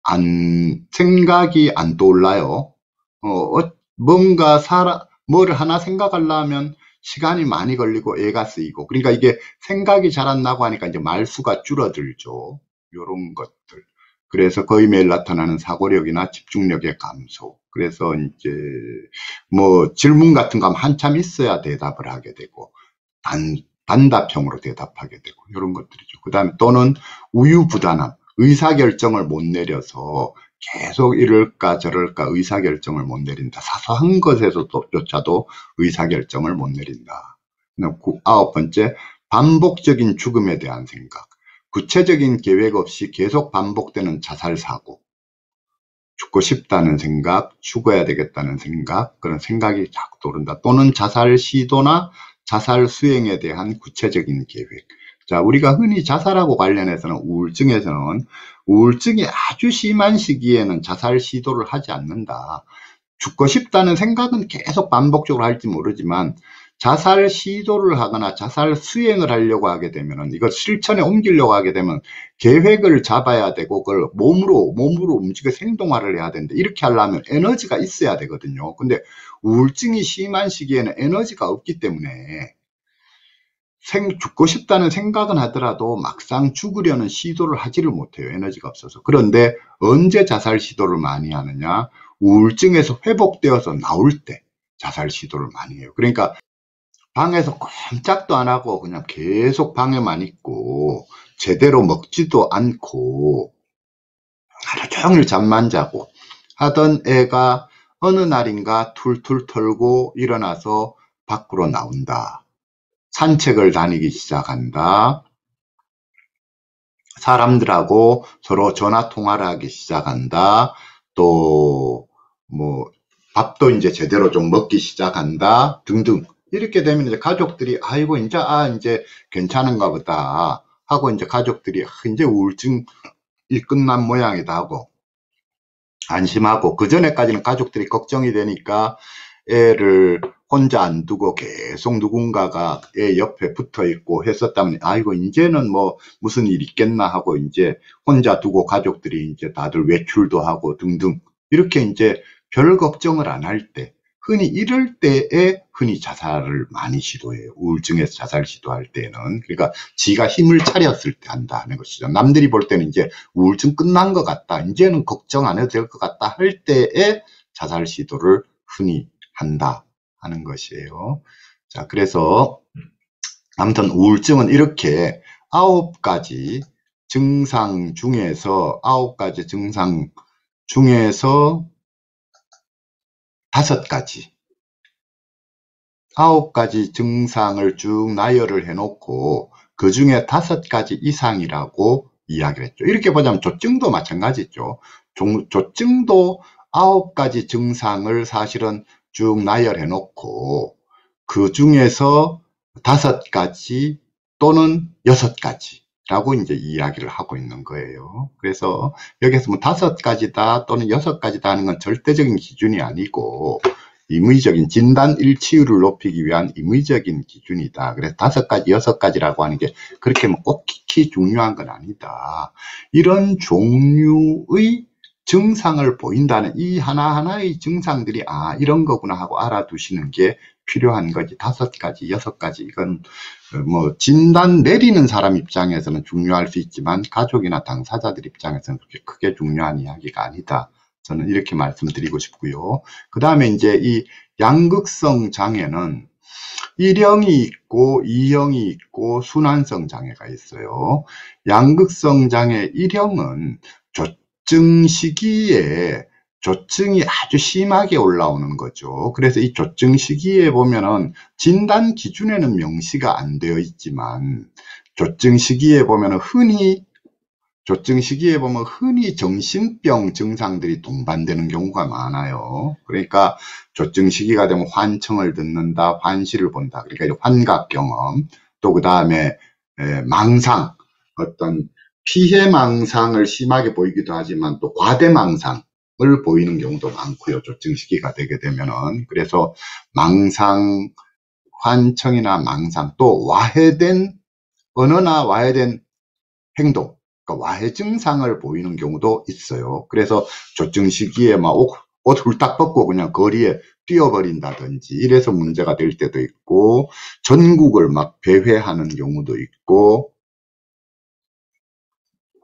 안, 생각이 안 떠올라요. 어, 뭔가 사람, 뭘 하나 생각하려면 시간이 많이 걸리고 애가 쓰이고. 그러니까 이게 생각이 잘 안 나고 하니까 이제 말수가 줄어들죠. 요런 것들. 그래서 거의 매일 나타나는 사고력이나 집중력의 감소. 그래서 이제 뭐 질문 같은 거 하면 한참 있어야 대답을 하게 되고 단, 단답형으로 대답하게 되고 이런 것들이죠. 그 다음에 또는 우유부단함, 의사결정을 못 내려서 계속 이럴까 저럴까 의사결정을 못 내린다. 사소한 것에서조차도 의사결정을 못 내린다. 아홉 번째, 반복적인 죽음에 대한 생각. 구체적인 계획 없이 계속 반복되는 자살사고. 죽고 싶다는 생각, 죽어야 되겠다는 생각, 그런 생각이 자꾸 떠오른다. 또는 자살 시도나 자살 수행에 대한 구체적인 계획. 자, 우리가 흔히 자살하고 관련해서는 우울증에서는 우울증이 아주 심한 시기에는 자살 시도를 하지 않는다. 죽고 싶다는 생각은 계속 반복적으로 할지 모르지만 자살 시도를 하거나 자살 수행을 하려고 하게 되면은 이걸 실천에 옮기려고 하게 되면 계획을 잡아야 되고 그걸 몸으로 몸으로 움직여서 행동화를 해야 되는데 이렇게 하려면 에너지가 있어야 되거든요. 근데 우울증이 심한 시기에는 에너지가 없기 때문에 생, 죽고 싶다는 생각은 하더라도 막상 죽으려는 시도를 하지를 못해요. 에너지가 없어서. 그런데 언제 자살 시도를 많이 하느냐? 우울증에서 회복되어서 나올 때 자살 시도를 많이 해요. 그러니까 방에서 꼼짝도 안 하고 그냥 계속 방에만 있고 제대로 먹지도 않고 하루 종일 잠만 자고 하던 애가 어느 날인가 툴툴 털고 일어나서 밖으로 나온다. 산책을 다니기 시작한다. 사람들하고 서로 전화 통화를 하기 시작한다. 또 뭐 밥도 이제 제대로 좀 먹기 시작한다. 등등. 이렇게 되면 이제 가족들이 아이고 이제 아 이제 괜찮은가 보다 하고 이제 가족들이 아, 이제 우울증이 끝난 모양이다 하고 안심하고 그 전에까지는 가족들이 걱정이 되니까 애를 혼자 안 두고 계속 누군가가 애 옆에 붙어 있고 했었다면 아이고 이제는 뭐 무슨 일 있겠나 하고 이제 혼자 두고 가족들이 이제 다들 외출도 하고 등등 이렇게 이제 별 걱정을 안 할 때 흔히 이럴 때에 흔히 자살을 많이 시도해요. 우울증에서 자살 시도할 때는. 그러니까 지가 힘을 차렸을 때 한다는 것이죠. 남들이 볼 때는 이제 우울증 끝난 것 같다. 이제는 걱정 안 해도 될 것 같다 할 때에 자살 시도를 흔히 한다 하는 것이에요. 자, 그래서 아무튼 우울증은 이렇게 아홉 가지 증상 중에서 아홉 가지 증상 중에서 다섯 가지 아홉 가지 증상을 쭉 나열을 해놓고 그 중에 다섯 가지 이상이라고 이야기를 했죠. 이렇게 보자면 조증도 마찬가지죠. 조증도 아홉 가지 증상을 사실은 쭉 나열해 놓고 그 중에서 다섯 가지 또는 여섯 가지라고 이제 이야기를 하고 있는 거예요. 그래서 여기서 뭐 다섯 가지다 또는 여섯 가지다 하는 건 절대적인 기준이 아니고 임의적인 진단 일치율을 높이기 위한 임의적인 기준이다. 그래서 다섯 가지, 여섯 가지라고 하는 게 그렇게 뭐 꼭 극히 중요한 건 아니다. 이런 종류의 증상을 보인다는 이 하나하나의 증상들이 아 이런 거구나 하고 알아두시는 게 필요한 거지. 다섯 가지, 여섯 가지 이건 뭐 진단 내리는 사람 입장에서는 중요할 수 있지만 가족이나 당사자들 입장에서는 그렇게 크게 중요한 이야기가 아니다. 저는 이렇게 말씀드리고 싶고요. 그 다음에 이제 이 양극성 장애는 일형이 있고 이형이 있고 순환성 장애가 있어요. 양극성 장애 일형은 조증 시기에 조증이 아주 심하게 올라오는 거죠. 그래서 이 조증 시기에 보면은 진단 기준에는 명시가 안 되어 있지만 조증 시기에 보면은 흔히 조증 시기에 보면 흔히 정신병 증상들이 동반되는 경우가 많아요. 그러니까 조증 시기가 되면 환청을 듣는다, 환시를 본다. 그러니까 환각 경험, 또 그 다음에 망상, 어떤 피해 망상을 심하게 보이기도 하지만 또 과대 망상을 보이는 경우도 많고요. 조증 시기가 되게 되면은. 그래서 망상, 환청이나 망상, 또 와해된 언어나 와해된 행동, 그러니까 와해 증상을 보이는 경우도 있어요. 그래서 조증 시기에 막 옷, 옷 훌딱 벗고 그냥 거리에 뛰어버린다든지 이래서 문제가 될 때도 있고 전국을 막 배회하는 경우도 있고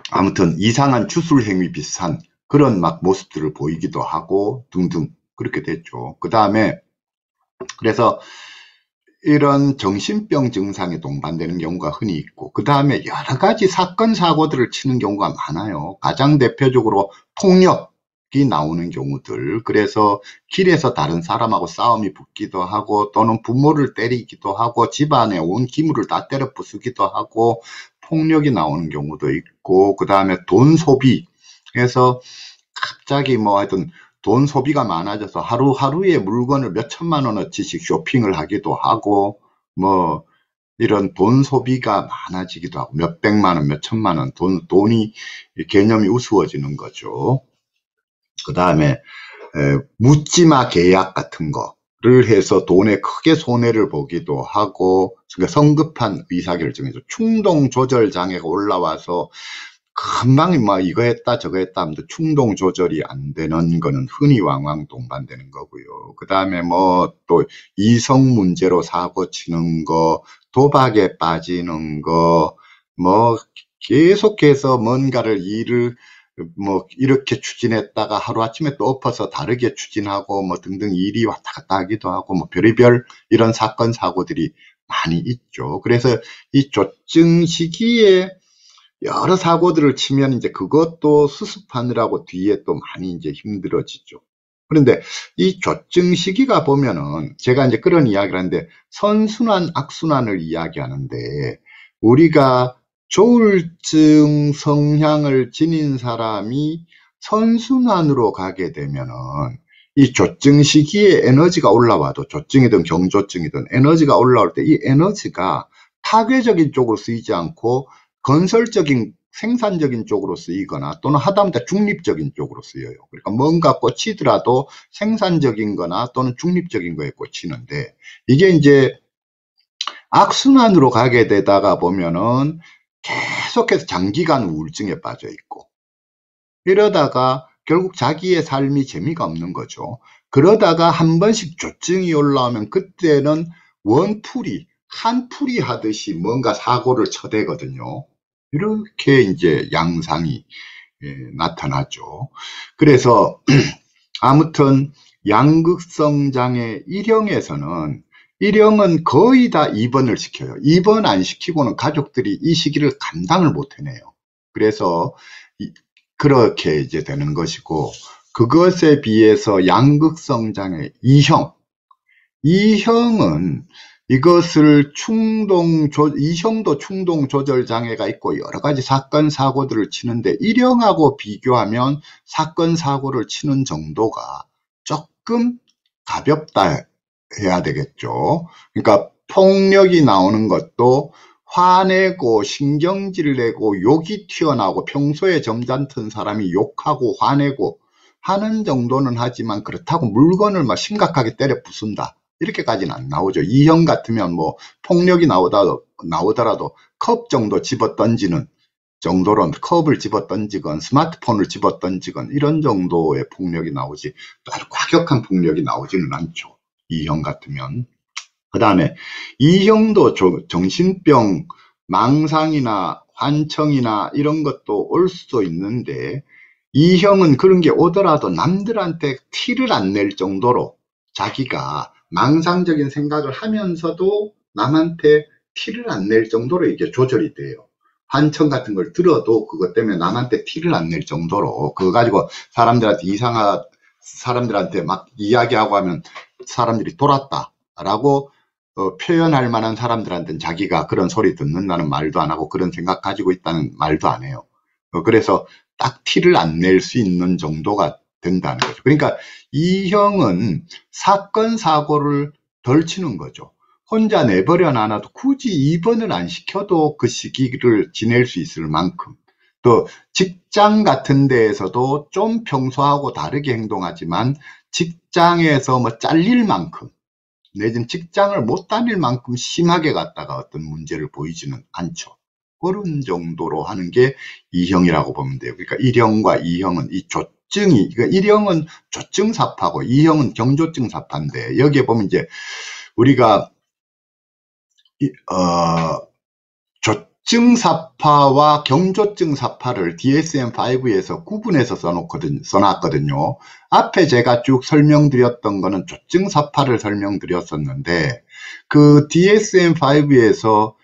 아무튼 이상한 주술 행위 비슷한 그런 막 모습들을 보이기도 하고 등등 그렇게 됐죠. 그 다음에 그래서 이런 정신병 증상에 동반되는 경우가 흔히 있고, 그 다음에 여러 가지 사건 사고들을 치는 경우가 많아요. 가장 대표적으로 폭력이 나오는 경우들. 그래서 길에서 다른 사람하고 싸움이 붙기도 하고, 또는 부모를 때리기도 하고, 집안에 온 기물을 다 때려 부수기도 하고, 폭력이 나오는 경우도 있고, 그 다음에 돈 소비. 그래서 갑자기 뭐 하여튼 돈 소비가 많아져서 하루하루에 물건을 몇 천만 원어치씩 쇼핑을 하기도 하고, 뭐, 이런 돈 소비가 많아지기도 하고, 몇 백만 원, 몇 천만 원, 돈, 돈이, 개념이 우스워지는 거죠. 그 다음에, 묻지마 계약 같은 거를 해서 돈에 크게 손해를 보기도 하고, 그러니까 성급한 의사결정에서 충동 조절 장애가 올라와서 금방 뭐 이거 했다 저거 했다 하면서 충동 조절이 안 되는 거는 흔히 왕왕 동반되는 거고요. 그 다음에 뭐 또 이성 문제로 사고 치는 거, 도박에 빠지는 거, 뭐 계속해서 뭔가를 일을 뭐 이렇게 추진했다가 하루아침에 또 엎어서 다르게 추진하고 뭐 등등 일이 왔다 갔다 하기도 하고 뭐 별의별 이런 사건 사고들이 많이 있죠. 그래서 이 조증 시기에 여러 사고들을 치면 이제 그것도 수습하느라고 뒤에 또 많이 이제 힘들어지죠. 그런데 이 조증 시기가 보면은 제가 이제 그런 이야기를 하는데 선순환, 악순환을 이야기하는데 우리가 조울증 성향을 지닌 사람이 선순환으로 가게 되면은 이 조증 시기에 에너지가 올라와도 조증이든 경조증이든 에너지가 올라올 때 이 에너지가 타괴적인 쪽으로 쓰이지 않고 건설적인 생산적인 쪽으로 쓰이거나 또는 하다못해 중립적인 쪽으로 쓰여요. 그러니까 뭔가 꽂히더라도 생산적인 거나 또는 중립적인 거에 꽂히는데 이게 이제 악순환으로 가게 되다가 보면은 계속해서 장기간 우울증에 빠져 있고 이러다가 결국 자기의 삶이 재미가 없는 거죠. 그러다가 한 번씩 조증이 올라오면 그때는 원풀이, 한풀이 하듯이 뭔가 사고를 쳐대거든요. 이렇게 이제 양상이 예, 나타나죠. 그래서 아무튼 양극성 장애 일형에서는 일형은 거의 다 입원을 시켜요. 입원 안 시키고는 가족들이 이 시기를 감당을 못 해내요. 그래서 이, 그렇게 이제 되는 것이고 그것에 비해서 양극성 장애 이형 이형은 이것을 충동, 조, 이형도 충동 조절 장애가 있고 여러 가지 사건, 사고들을 치는데 일형하고 비교하면 사건, 사고를 치는 정도가 조금 가볍다 해야 되겠죠. 그러니까 폭력이 나오는 것도 화내고 신경질 내고 욕이 튀어나오고 평소에 점잖던 사람이 욕하고 화내고 하는 정도는 하지만 그렇다고 물건을 막 심각하게 때려 부순다. 이렇게까지는 안 나오죠. 이형 같으면 뭐 폭력이 나오다, 나오더라도 컵 정도 집어 던지는 정도로 컵을 집어 던지건 스마트폰을 집어 던지건 이런 정도의 폭력이 나오지 아주 과격한 폭력이 나오지는 않죠. 이형 같으면. 그 다음에 이형도 정신병, 망상이나 환청이나 이런 것도 올 수도 있는데 이형은 그런 게 오더라도 남들한테 티를 안 낼 정도로 자기가 망상적인 생각을 하면서도 남한테 티를 안 낼 정도로 이게 조절이 돼요. 환청 같은 걸 들어도 그것 때문에 남한테 티를 안 낼 정도로 그거 가지고 사람들한테 이상한 사람들한테 막 이야기하고 하면 사람들이 돌았다 라고 어, 표현할 만한 사람들한테는 자기가 그런 소리 듣는다는 말도 안 하고 그런 생각 가지고 있다는 말도 안 해요. 어, 그래서 딱 티를 안 낼 수 있는 정도가 된다는 거죠. 그러니까 이형은 사건 사고를 덜 치는 거죠. 혼자 내버려 놔놔도 굳이 입원을 안 시켜도 그 시기를 지낼 수 있을 만큼 또 직장 같은 데에서도 좀 평소하고 다르게 행동하지만 직장에서 뭐 잘릴 만큼 내지는 직장을 못 다닐 만큼 심하게 갔다가 어떤 문제를 보이지는 않죠. 그런 정도로 하는 게 이형이라고 보면 돼요. 그러니까 일형과 이형은 이 조증이, 그러니까 일형은 조증사파고 이형은 경조증사파인데 여기에 보면 이제 우리가 이, 어, 저증사파와 경조증사파를 디에스엠 파이브에서 구분해서 써놓거든, 써놨거든요. 앞에 제가 쭉 설명드렸던 거는 저증사파를 설명드렸었는데, 그 디에스엠 파이브에서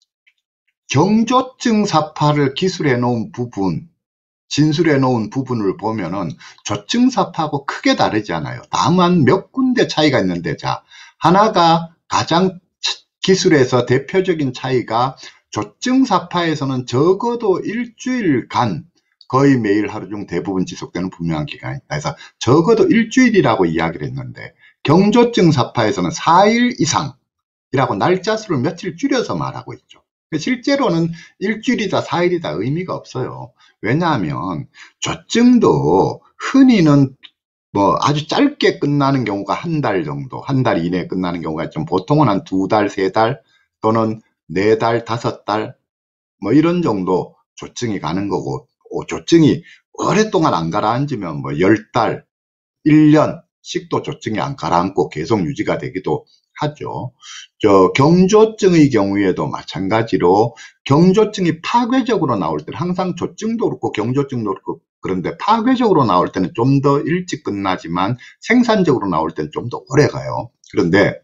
경조증사파를 기술해 놓은 부분, 진술해 놓은 부분을 보면은 저증사파하고 크게 다르지 않아요. 다만 몇 군데 차이가 있는데, 자, 하나가 가장 기술에서 대표적인 차이가 저증사파에서는 적어도 일주일간 거의 매일 하루 중 대부분 지속되는 분명한 기간이 있다. 그래서 적어도 일주일이라고 이야기를 했는데, 경조증사파에서는 사 일 이상이라고 날짜 수를 며칠 줄여서 말하고 있죠. 실제로는 일주일이다 사 일이다 의미가 없어요. 왜냐하면 저증도 흔히는 뭐 아주 짧게 끝나는 경우가 한 달 정도, 한 달 이내에 끝나는 경우가 있죠. 보통은 한 두 달, 세 달 또는 네 달, 다섯 달 뭐 이런 정도 조증이 가는 거고, 조증이 오랫동안 안 가라앉으면 뭐 열 달, 일 년씩도 조증이 안 가라앉고 계속 유지가 되기도 하죠. 저 경조증의 경우에도 마찬가지로 경조증이 파괴적으로 나올 때는 항상 조증도 그렇고 경조증도 그렇고 그런데 파괴적으로 나올 때는 좀 더 일찍 끝나지만 생산적으로 나올 때는 좀 더 오래 가요. 그런데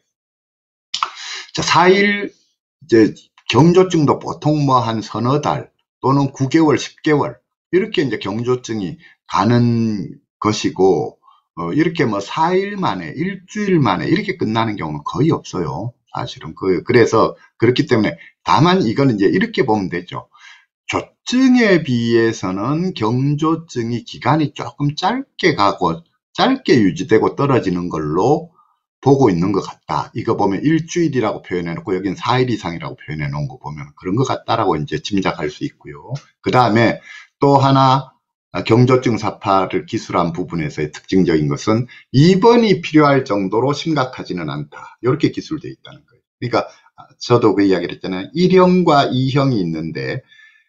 자, 사 일 이제 경조증도 보통 뭐 한 서너 달 또는 구 개월, 십 개월 이렇게 이제 경조증이 가는 것이고, 어, 이렇게 뭐 사 일 만에, 일주일 만에 이렇게 끝나는 경우는 거의 없어요. 사실은. 그, 그래서 그렇기 때문에 다만 이거는 이제 이렇게 보면 되죠. 조증에 비해서는 경조증이 기간이 조금 짧게 가고 짧게 유지되고 떨어지는 걸로 보고 있는 것 같다. 이거 보면 일주일이라고 표현해 놓고 여긴 사 일 이상이라고 표현해 놓은 거 보면 그런 것 같다라고 이제 짐작할 수 있고요. 그 다음에 또 하나 경조증사파를 기술한 부분에서의 특징적인 것은 입원이 필요할 정도로 심각하지는 않다. 이렇게 기술되어 있다는 거예요. 그러니까 저도 그 이야기를 했잖아요. 일 형과 이 형이 있는데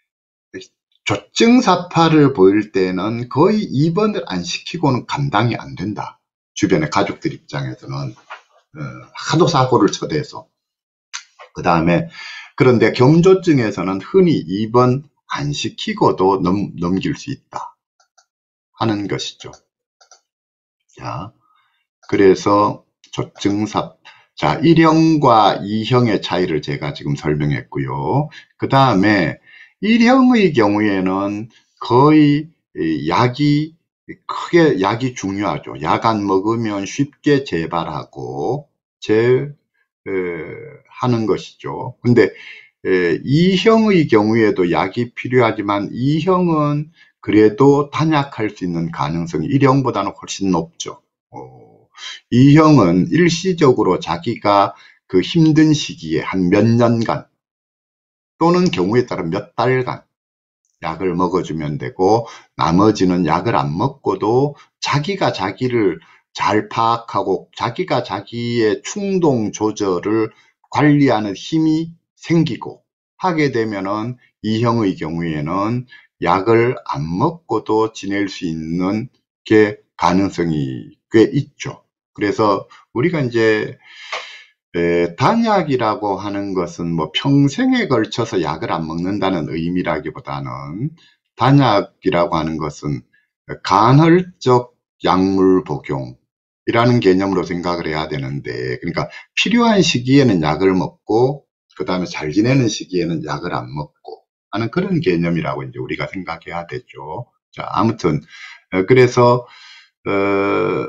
조증사파를 보일 때는 거의 입원을 안 시키고는 감당이 안 된다. 주변의 가족들 입장에서는 어, 하도 사고를 쳐대서. 그 다음에 그런데 경조증에서는 흔히 입원 안 시키고도 넘, 넘길 수 있다 하는 것이죠. 자, 그래서 조증사 자 일 형과 이 형의 차이를 제가 지금 설명했고요. 그 다음에 일 형의 경우에는 거의 약이 크게 약이 중요하죠. 약 안 먹으면 쉽게 재발하고 재 에, 하는 것이죠. 근데 에, 이 형의 경우에도 약이 필요하지만 이 형은 그래도 단약할 수 있는 가능성이 일 형보다는 훨씬 높죠. 어, 이 형은 일시적으로 자기가 그 힘든 시기에 한 몇 년간 또는 경우에 따라 몇 달간 약을 먹어주면 되고 나머지는 약을 안 먹고도 자기가 자기를 잘 파악하고 자기가 자기의 충동 조절을 관리하는 힘이 생기고 하게 되면은 이 형의 경우에는 약을 안 먹고도 지낼 수 있는 게 가능성이 꽤 있죠. 그래서 우리가 이제 에, 단약이라고 하는 것은 뭐 평생에 걸쳐서 약을 안 먹는다는 의미라기보다는 단약이라고 하는 것은 간헐적 약물 복용이라는 개념으로 생각을 해야 되는데, 그러니까 필요한 시기에는 약을 먹고 그 다음에 잘 지내는 시기에는 약을 안 먹고 하는 그런 개념이라고 이제 우리가 생각해야 되죠. 자, 아무튼 그래서 어,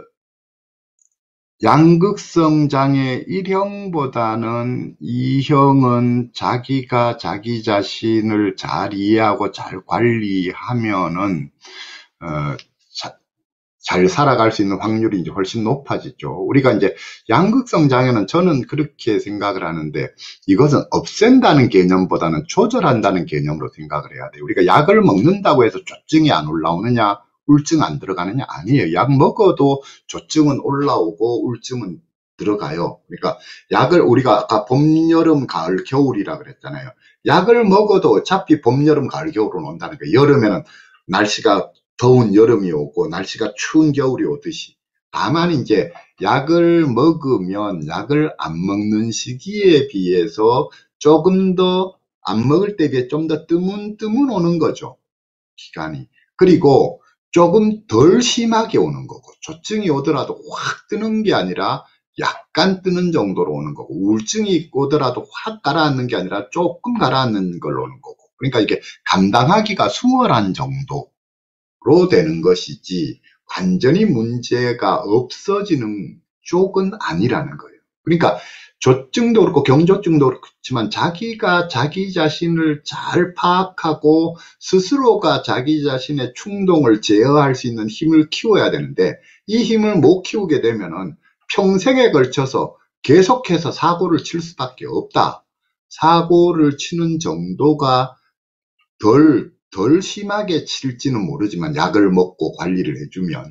양극성 장애 일 형보다는 이 형은 자기가 자기 자신을 잘 이해하고 잘 관리하면은 어, 자, 잘 살아갈 수 있는 확률이 이제 훨씬 높아지죠. 우리가 이제 양극성 장애는 저는 그렇게 생각을 하는데 이것은 없앤다는 개념보다는 조절한다는 개념으로 생각을 해야 돼요. 우리가 약을 먹는다고 해서 조증이 안 올라오느냐, 우울증 안 들어가느냐? 아니에요. 약 먹어도 조증은 올라오고 우울증은 들어가요. 그러니까 약을 우리가 아까 봄, 여름, 가을, 겨울이라 그랬잖아요. 약을 먹어도 어차피 봄, 여름, 가을, 겨울은 온다는 거예요. 여름에는 날씨가 더운 여름이 오고 날씨가 추운 겨울이 오듯이. 다만 이제 약을 먹으면 약을 안 먹는 시기에 비해서 조금 더 안 먹을 때 비해 좀 더 뜨문뜨문 오는 거죠. 기간이. 그리고 조금 덜 심하게 오는 거고, 조증이 오더라도 확 뜨는 게 아니라 약간 뜨는 정도로 오는 거고, 우울증이 오더라도 확 가라앉는 게 아니라 조금 가라앉는 걸로 오는 거고, 그러니까 이게 감당하기가 수월한 정도로 되는 것이지 완전히 문제가 없어지는 쪽은 아니라는 거예요. 그러니까 조증도 그렇고 경조증도 그렇지만 자기가 자기 자신을 잘 파악하고 스스로가 자기 자신의 충동을 제어할 수 있는 힘을 키워야 되는데, 이 힘을 못 키우게 되면은 평생에 걸쳐서 계속해서 사고를 칠 수밖에 없다. 사고를 치는 정도가 덜, 덜 심하게 칠지는 모르지만 약을 먹고 관리를 해주면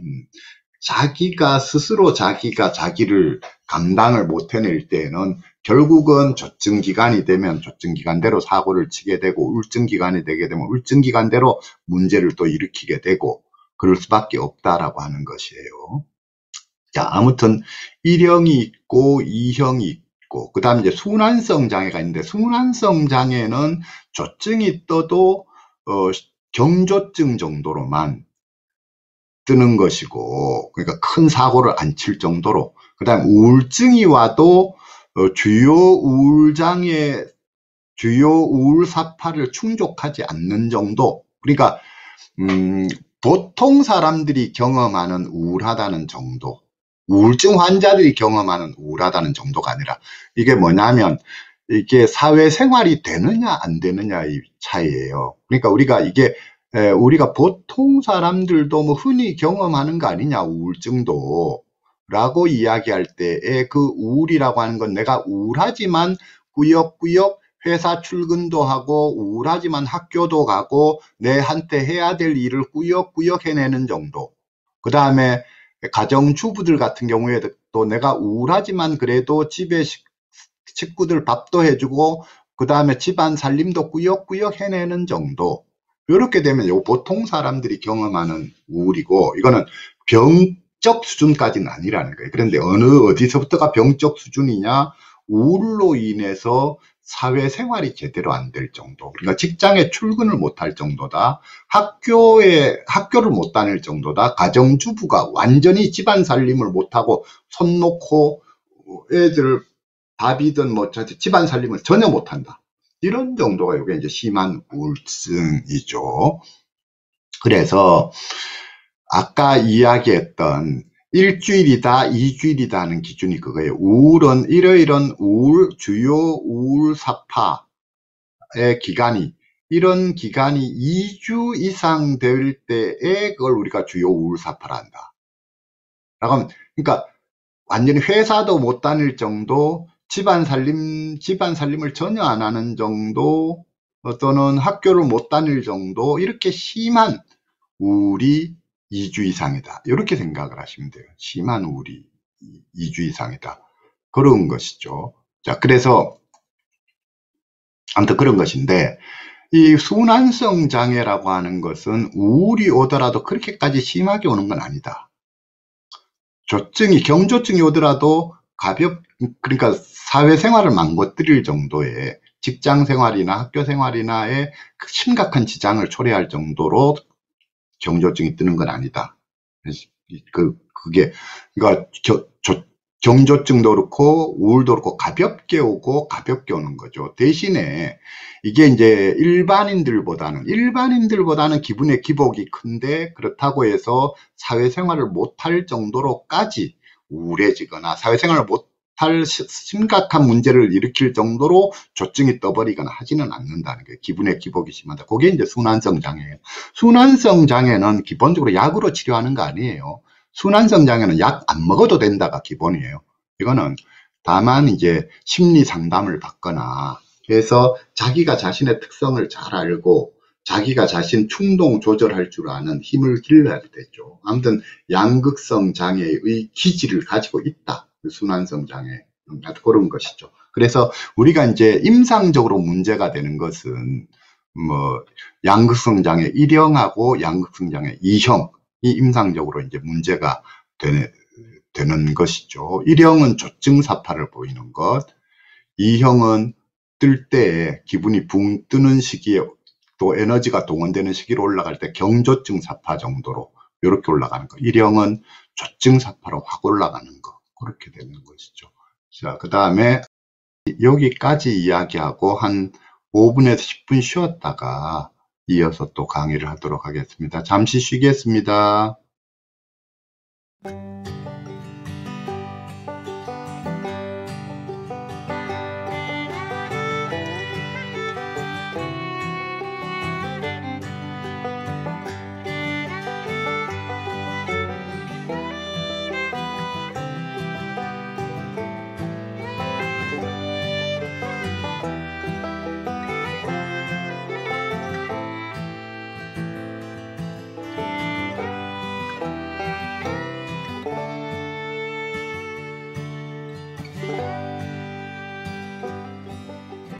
자기가 스스로 자기가 자기를 감당을 못 해낼 때에는 결국은 조증 기간이 되면 조증 기간대로 사고를 치게 되고, 우울증 기간이 되게 되면 우울증 기간대로 문제를 또 일으키게 되고, 그럴 수밖에 없다라고 하는 것이에요. 자, 아무튼 일형이 있고 이형이 있고, 그 다음에 이제 순환성 장애가 있는데, 순환성 장애는 조증이 떠도 어, 경조증 정도로만 뜨는 것이고, 그러니까 큰 사고를 안 칠 정도로. 그 다음 우울증이 와도 어, 주요 우울장애, 주요 우울사파를 충족하지 않는 정도. 그러니까 음, 보통 사람들이 경험하는 우울하다는 정도, 우울증 환자들이 경험하는 우울하다는 정도가 아니라, 이게 뭐냐면 이게 사회생활이 되느냐 안 되느냐의 차이예요. 그러니까 우리가 이게 에, 우리가 보통 사람들도 뭐 흔히 경험하는 거 아니냐, 우울증도 라고 이야기할 때에, 그 우울이라고 하는 건 내가 우울하지만 꾸역꾸역 회사 출근도 하고 우울하지만 학교도 가고 내한테 해야 될 일을 꾸역꾸역 해내는 정도. 그 다음에 가정주부들 같은 경우에도 또 내가 우울하지만 그래도 집에 식구들 밥도 해주고 그 다음에 집안 살림도 꾸역꾸역 해내는 정도. 이렇게 되면 요 보통 사람들이 경험하는 우울이고, 이거는 병적 수준까지는 아니라는 거예요. 그런데 어느 어디서부터가 병적 수준이냐? 우울로 인해서 사회생활이 제대로 안 될 정도, 그러니까 직장에 출근을 못할 정도다, 학교에 학교를 못 다닐 정도다, 가정주부가 완전히 집안 살림을 못하고 손 놓고 애들 밥이든 뭐 집안 살림을 전혀 못한다, 이런 정도가 이게 이제 심한 우울증이죠. 그래서 아까 이야기했던 일주일이다, 이주일이다 하는 기준이 그거예요. 우울은 이러이런 우울, 주요 우울사파의 기간이, 이런 기간이 이 주 이상 될 때에 그걸 우리가 주요 우울사파라 한다. 라고 하면, 그러니까 완전히 회사도 못 다닐 정도, 집안 살림, 집안 살림을 전혀 안 하는 정도, 또는 학교를 못 다닐 정도, 이렇게 심한 우울이 이 주 이상이다, 이렇게 생각을 하시면 돼요. 심한 우울이 이 주 이상이다, 그런 것이죠. 자, 그래서 아무튼 그런 것인데, 이 순환성 장애라고 하는 것은 우울이 오더라도 그렇게까지 심하게 오는 건 아니다. 조증이, 경조증이 오더라도 가볍, 그러니까 사회생활을 망가뜨릴 정도의, 직장생활이나 학교생활이나에 심각한 지장을 초래할 정도로 경조증이 뜨는 건 아니다. 그, 그게, 그러니까 겨, 조, 경조증도 그렇고 우울도 그렇고 가볍게 오고 가볍게 오는 거죠. 대신에 이게 이제 일반인들보다는, 일반인들보다는 기분의 기복이 큰데, 그렇다고 해서 사회생활을 못할 정도로까지 우울해지거나 사회생활을 못할 심각한 문제를 일으킬 정도로 조증이 떠버리거나 하지는 않는다는 거예요. 기분의 기복이 심하다. 그게 이제 순환성 장애예요. 순환성 장애는 기본적으로 약으로 치료하는 거 아니에요. 순환성 장애는 약 안 먹어도 된다가 기본이에요. 이거는 다만 이제 심리 상담을 받거나 해서 자기가 자신의 특성을 잘 알고 자기가 자신 충동 조절할 줄 아는 힘을 길러야 되죠. 아무튼 양극성 장애의 기질을 가지고 있다, 순환성 장애, 그런 것이죠. 그래서 우리가 이제 임상적으로 문제가 되는 것은 뭐 양극성 장애 일형하고 양극성 장애 이형이 임상적으로 이제 문제가 되는, 되는 것이죠. 일형은 조증사파를 보이는 것, 이형은 뜰 때, 기분이 붕 뜨는 시기에, 또 에너지가 동원되는 시기로 올라갈 때 경조증 사파 정도로 이렇게 올라가는 거. 일형은 조증 사파로 확 올라가는 거. 그렇게 되는 것이죠. 자, 그 다음에 여기까지 이야기하고 한 오 분에서 십 분 쉬었다가 이어서 또 강의를 하도록 하겠습니다. 잠시 쉬겠습니다.